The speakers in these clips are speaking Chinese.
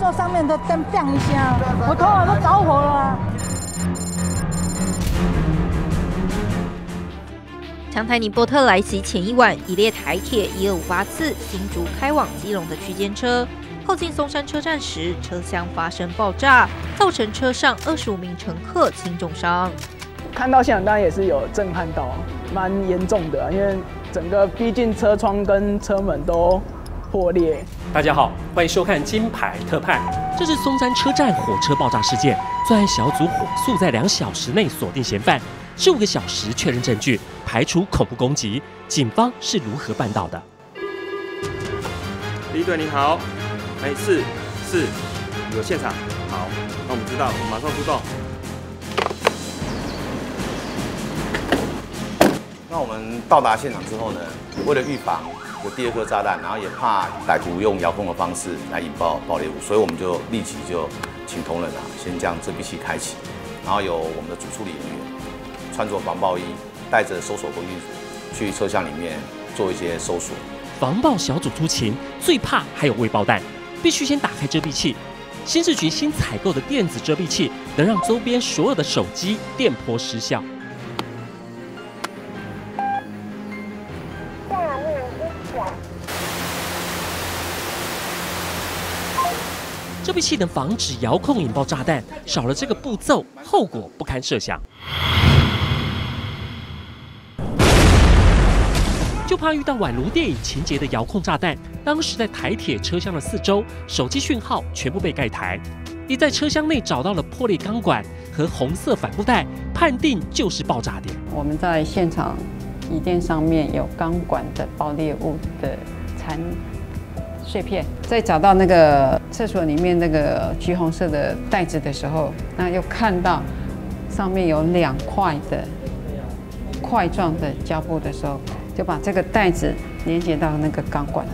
座上面的灯亮一下，我头发都着火了啊。 强台尼波特来袭前一晚，一列台铁1258次新竹开往基隆的区间车，靠近松山车站时，车厢发生爆炸，造成车上25名乘客轻重伤。 看到现场当然也是有震撼到，蛮严重的，因为整个逼近车窗跟车门都破裂。 大家好，欢迎收看《金牌特派》。这是松山车站火车爆炸事件，专案小组火速在2小时内锁定嫌犯，15个小时确认证据，排除恐怖攻击。警方是如何办到的？ 第一队你好，是有现场，好，那我们知道，我们马上出动。 那我们到达现场之后呢，为了预防有第2颗炸弹，然后也怕歹徒用遥控的方式来引爆爆裂物，所以我们就立即就请同仁先将遮蔽器开启，然后由我们的主处理人员穿着防爆衣，带着搜索工具去车厢里面做一些搜索。 防爆小组出勤，最怕还有未爆弹，必须先打开遮蔽器。新市局新采购的电子遮蔽器，能让周边所有的手机电波失效。遮蔽器能防止遥控引爆炸弹，少了这个步骤，后果不堪设想。就怕遇到宛如电影情节的遥控炸弹。当时在台铁车厢的4周，手机讯号全部被盖台，亦在车厢内找到了破裂钢管和红色帆布袋，判定就是爆炸点。 我们在现场椅垫上面有钢管的爆裂物的残碎片，在找到那个厕所里面那个橘红色的袋子的时候，那又看到上面有2块的块状的胶布的时候，就把这个袋子连接到那个钢管。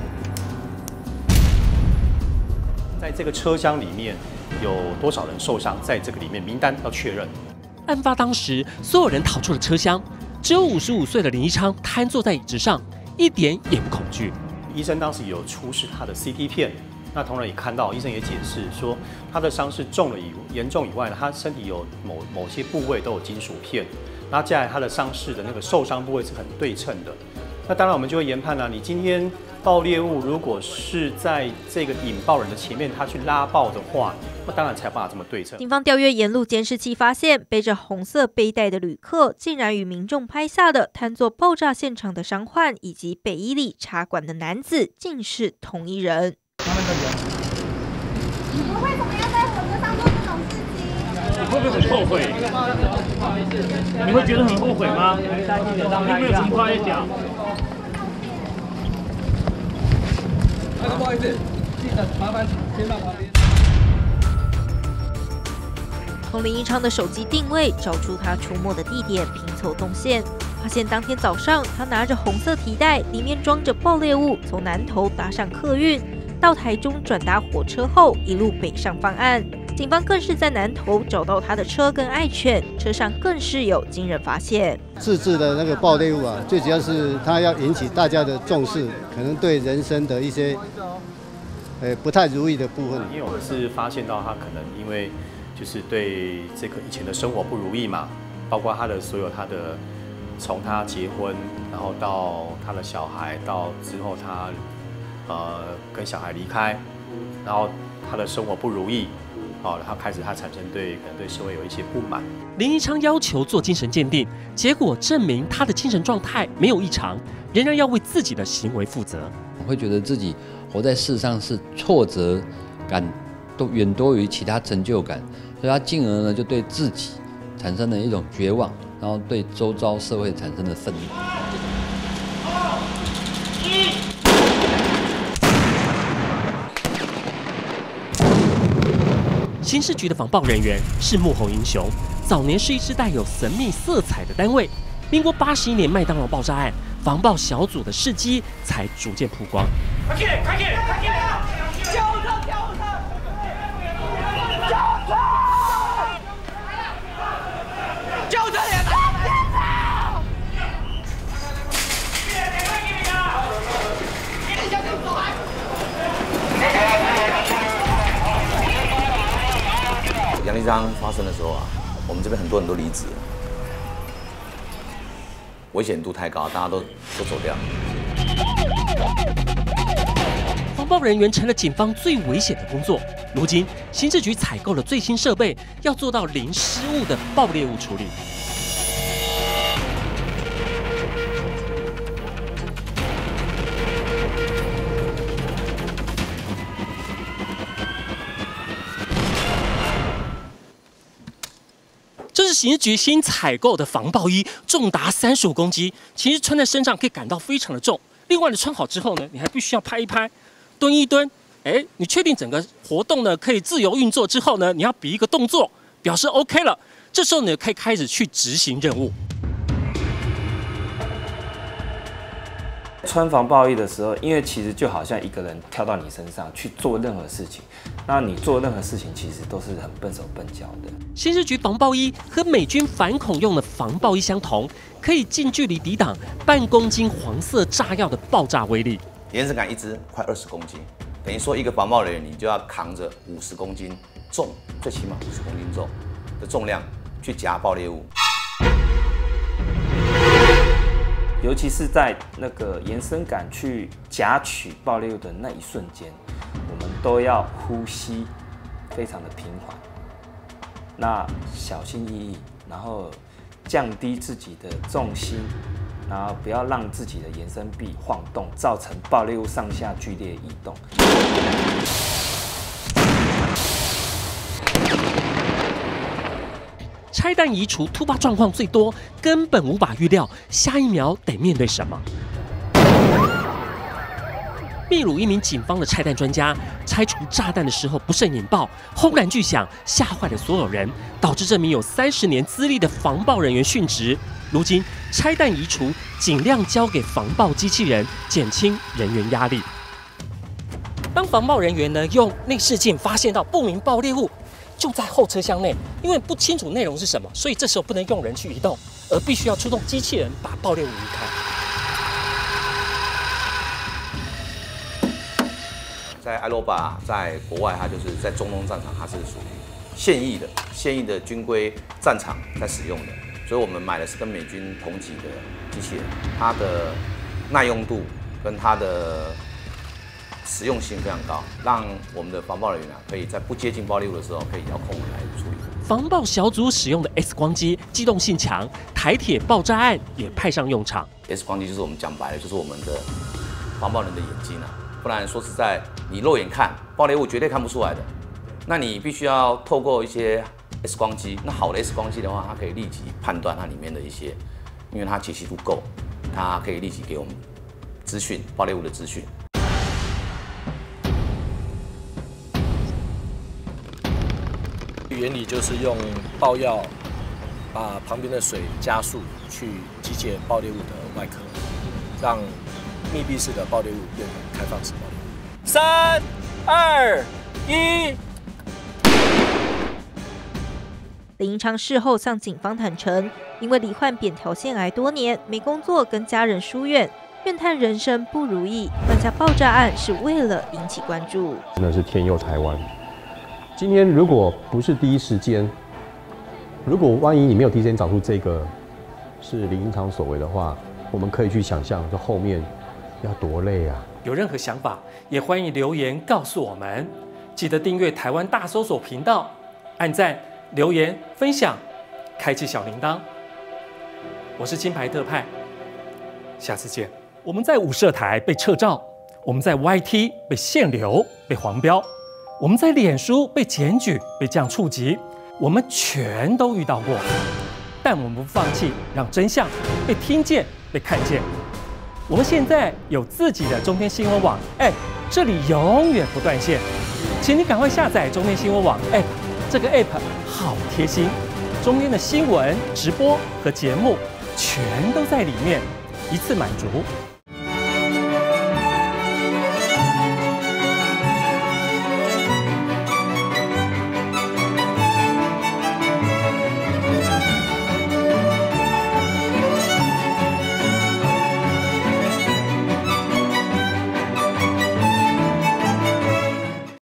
在这个车厢里面有多少人受伤，在这个里面名单要确认。 案发当时，所有人逃出了车厢，只有55岁的林一昌瘫坐在椅子上，一点也不恐惧。 医生当时有出示他的 CT 片，那同仁也看到，医生也解释说，他的伤势严重以外呢，他身体有某些部位都有金属片，那接下来他的伤势的那个受伤部位是很对称的。那当然我们就会研判啦，你今天爆裂物如果是在这个引爆人的前面，他去拉爆的话，那当然才有办法这么对称。 警方调阅沿路监视器，发现背着红色背带的旅客，竟然与民众拍下的瘫坐爆炸现场的伤患以及北一里插管的男子，竟是同一人。 你们为什么要在火车上做这种事情？ 你会不会很后悔？你会觉得很后悔吗？你有没有什么话要讲？ 不好意思，记者麻烦先到旁边。 从林一昌的手机定位找出他出没的地点，拼凑动线，发现当天早上他拿着红色提袋，里面装着爆裂物，从南投搭上客运，到台中转搭火车后，一路北上犯案。警方更是在南投找到他的车跟爱犬，车上更是有惊人发现。 自制的那个爆裂物啊，最主要是它要引起大家的重视，可能对人生的一些不太如意的部分。 因为我们是发现到他可能因为就是对这个以前的生活不如意嘛，包括他的所有他的从他结婚，然后到他的小孩，到之后他跟小孩离开，然后他的生活不如意。他开始产生可能对社会有一些不满。 林一昌要求做精神鉴定，结果证明他的精神状态没有异常，仍然要为自己的行为负责。 我会觉得自己活在世上是挫折感都远多于其他成就感，所以他进而呢就对自己产生了一种绝望，然后对周遭社会产生了愤怒。新市局的防爆人员是幕后英雄，早年是一支带有神秘色彩的单位。民国81年麦当劳爆炸案，防爆小组的事迹才逐渐曝光。 快点！救车！ 伤发生的时候啊，我们这边很多人都离职了，危险度太高，大家都走掉。 防爆人员成了警方最危险的工作。如今，刑事局采购了最新设备，要做到零失误的爆裂物处理。这是刑事局新采购的防爆衣，重达35公斤，其实穿在身上可以感到非常的重。另外呢，穿好之后呢，你还必须要拍一拍，蹲一蹲。你确定整个活动呢可以自由运作之后呢，你要比一个动作，表示 OK 了。这时候呢，可以开始去执行任务。 穿防爆衣的时候，因为其实就好像一个人跳到你身上去做任何事情，那你做任何事情其实都是很笨手笨脚的。 刑事局防爆衣和美军反恐用的防爆衣相同，可以近距离抵挡半公斤黄色炸药的爆炸威力。 延伸杆一支快20公斤，等于说一个防爆人员你就要扛着50公斤重，最起码50公斤重的重量去夹爆裂物。 尤其是在那个延伸杆去夹取爆裂物的那一瞬间，我们都要呼吸非常的平缓，那小心翼翼，然后降低自己的重心，然后不要让自己的延伸臂晃动，造成爆裂物上下剧烈移动。 拆弹移除突发状况最多，根本无法预料下一秒得面对什么。秘鲁一名警方的拆弹专家拆除炸弹的时候不慎引爆，轰然巨响，吓坏了所有人，导致这名有30年资历的防爆人员殉职。如今拆弹移除尽量交给防爆机器人，减轻人员压力。当防爆人员呢用内视镜发现到不明爆裂物，就在后车厢内，因为不清楚内容是什么，所以这时候不能用人去移动，而必须要出动机器人把爆裂物移开。 在埃罗巴，在国外，它就是在中东战场，它是属于现役的军规战场在使用的，所以我们买的是跟美军同级的机器人，它的耐用度跟它的实用性非常高，让我们的防爆人员可以在不接近爆裂物的时候，可以遥控来处理。 防爆小组使用的 X 光机机动性强，台铁爆炸案也派上用场。 X 光机就是我们讲白了，就是我们的防爆人的眼睛啊，不然说实在，你肉眼看爆裂物绝对看不出来的，那你必须要透过一些 X 光机。那好的 X 光机的话，它可以立即判断它里面的一些，因为它解析度够，它可以立即给我们资讯，爆裂物的资讯。 原理就是用爆药把旁边的水加速去击解爆裂物的外壳，让密闭式的爆裂物变成开放式爆裂物。 3、2、1。 林英昌事后向警方坦诚，因为罹患扁桃腺癌多年，没工作，跟家人疏远，怨叹人生不如意。犯下爆炸案是为了引起关注， 真的是天佑台湾。今天如果不是第一时间，如果万一你没有第一时间找出这个是林英昌所为的话，我们可以去想象这后面要多累啊！ 有任何想法，也欢迎留言告诉我们。记得订阅台湾大搜索频道，按赞、留言、分享，开启小铃铛。我是金牌特派，下次见。我们在舞社台被撤照，我们在 YT 被限流、被黄标。我们在脸书被检举、被这样触及，我们全都遇到过，但我们不放弃，让真相被听见、被看见。我们现在有自己的中天新闻网 App， 这里永远不断线，请你赶快下载中天新闻网 App， 这个 App 好贴心，中天的新闻、直播和节目全都在里面，一次满足。